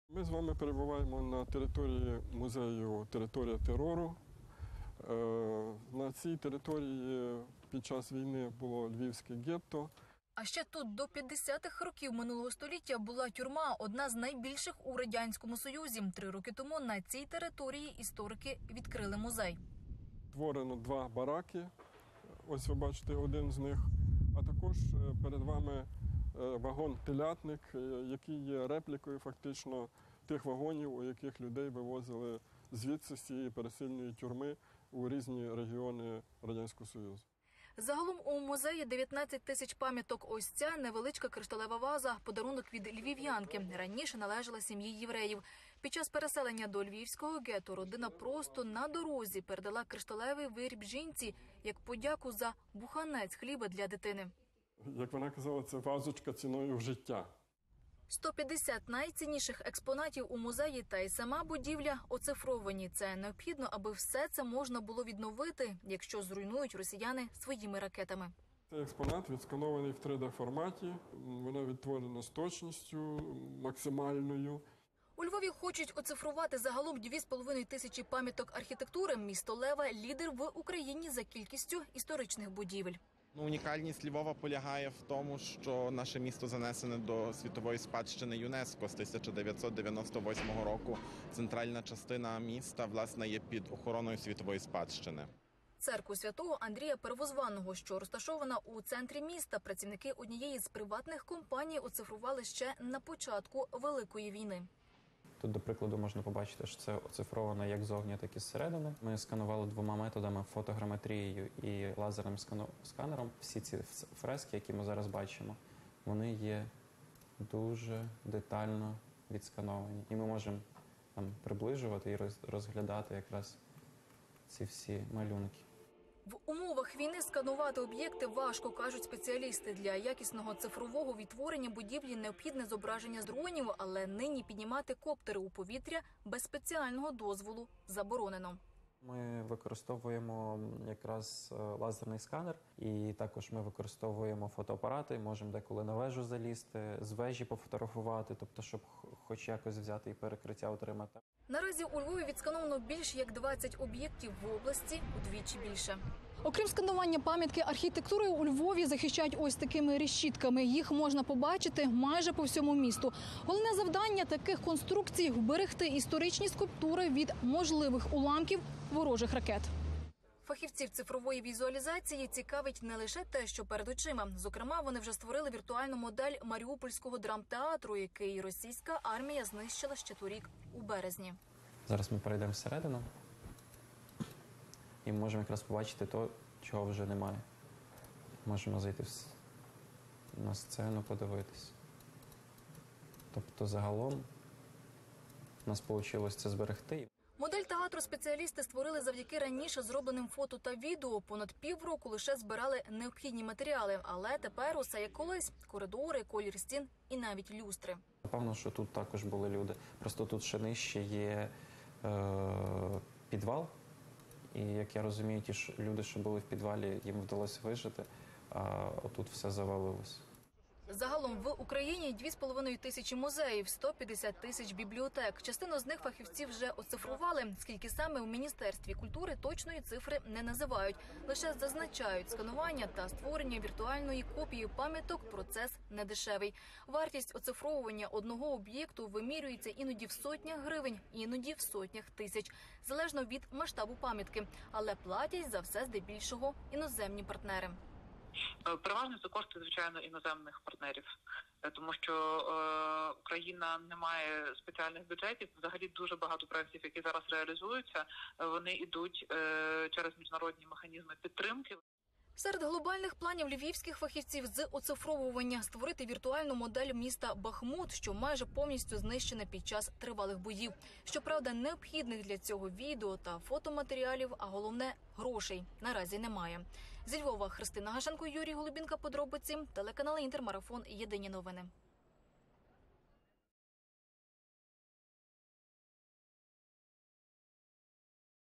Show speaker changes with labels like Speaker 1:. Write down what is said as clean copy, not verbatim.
Speaker 1: Ми з вами перебуваємо на території музею «Територія терору». На цій території під час війни було львівське гетто.
Speaker 2: А ще тут до 50-х років минулого століття була тюрма, одна з найбільших у Радянському Союзі. 3 роки тому на цій території історики відкрили музей.
Speaker 1: Створено 2 бараки, ось ви бачите один з них, а також перед вами вагон-телятник, який є реплікою фактично тих вагонів, у яких людей вивозили звідси, з цієї пересильної тюрми, у різні регіони Радянського Союзу.
Speaker 2: Загалом у музеї 19 тисяч пам'яток. Ось ця невеличка кришталева ваза – подарунок від львів'янки. Раніше належала сім'ї євреїв. Під час переселення до львівського гетто родина просто на дорозі передала кришталевий виріб жінці як подяку за буханець хліба для дитини.
Speaker 1: Як вона казала, це вазочка ціною в життя.
Speaker 2: 150 найцінніших експонатів у музеї та й сама будівля оцифровані. Це необхідно, аби все це можна було відновити, якщо зруйнують росіяни своїми ракетами.
Speaker 1: Цей експонат відсканований в 3D-форматі, воно відтворено з точністю максимальною.
Speaker 2: У Львові хочуть оцифрувати загалом 2,5 тисячі пам'яток архітектури. Місто Лева – лідер в Україні за кількістю історичних будівель.
Speaker 3: Унікальність Львова полягає в тому, що наше місто занесене до світової спадщини ЮНЕСКО з 1998 року. Центральна частина міста, власне, є під охороною світової спадщини.
Speaker 2: Церкву святого Андрія Первозваного, що розташована у центрі міста, працівники однієї з приватних компаній оцифрували ще на початку Великої війни.
Speaker 4: Тут, до прикладу, можна побачити, що це оцифровано як ззовні, так і зсередини. Ми сканували 2 методами – фотограметрією і лазерним сканером. Всі ці фрески, які ми зараз бачимо, вони є дуже детально відскановані. І ми можемо приближувати і розглядати якраз ці всі малюнки.
Speaker 2: В умовах війни сканувати об'єкти важко, кажуть спеціалісти. Для якісного цифрового відтворення будівлі необхідне зображення з дронів, але нині піднімати коптери у повітря без спеціального дозволу заборонено.
Speaker 4: Ми використовуємо якраз лазерний сканер і також ми використовуємо фотоапарати, можемо деколи на вежу залізти, з вежі пофотографувати, тобто щоб хоч якось взяти і перекриття отримати.
Speaker 2: Наразі у Львові відскановано більш як 20 об'єктів, в області удвічі більше.
Speaker 5: Окрім сканування пам'ятки архітектури, у Львові захищають ось такими решітками. Їх можна побачити майже по всьому місту. Головне завдання таких конструкцій – вберегти історичні скульптури від можливих уламків ворожих ракет.
Speaker 2: Фахівців цифрової візуалізації цікавить не лише те, що перед очима. Зокрема, вони вже створили віртуальну модель Маріупольського драмтеатру, який російська армія знищила ще торік у березні.
Speaker 4: Зараз ми перейдемо всередину і можемо якраз побачити те, чого вже немає. Можемо зайти на сцену, подивитись. Тобто загалом у нас вийшло це зберегти.
Speaker 2: Модель театру спеціалісти створили завдяки раніше зробленим фото та відео. Понад півроку лише збирали необхідні матеріали. Але тепер усе як колись – коридори, колір стін і навіть люстри.
Speaker 4: Напевно, що тут також були люди. Просто тут ще нижче є підвал. І, як я розумію, ті люди, що були в підвалі, їм вдалося вижити, а отут все завалилось.
Speaker 2: Загалом в Україні 2,5 тисячі музеїв, 150 тисяч бібліотек. Частину з них фахівці вже оцифрували. Скільки саме у Міністерстві культури, точної цифри не називають. Лише зазначають, сканування та створення віртуальної копії пам'яток – процес недешевий. Вартість оцифровування одного об'єкту вимірюється іноді в сотнях гривень, іноді в сотнях тисяч. Залежно від масштабу пам'ятки. Але платять за все здебільшого іноземні партнери.
Speaker 6: Переважно це кошти, звичайно, іноземних партнерів, тому що Україна не має спеціальних бюджетів. Взагалі дуже багато проєктів, які зараз реалізуються, вони йдуть через міжнародні механізми підтримки.
Speaker 2: Серед глобальних планів львівських фахівців з оцифровування – створити віртуальну модель міста Бахмут, що майже повністю знищене під час тривалих боїв. Щоправда, необхідних для цього відео та фотоматеріалів, а головне – грошей, наразі немає. Зі Львова Христина Гашенко, Юрій Голубінка, подробиці, телеканал Інтер, марафон, єдині новини.